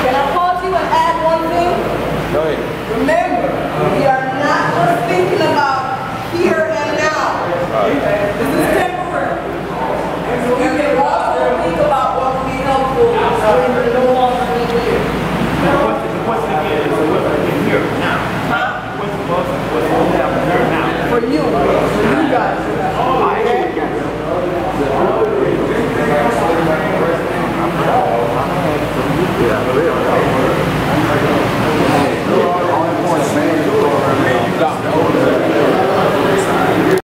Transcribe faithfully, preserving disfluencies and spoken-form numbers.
Can I pause you and add one thing? Go ahead. Remember, we are not just thinking about here and now. Right.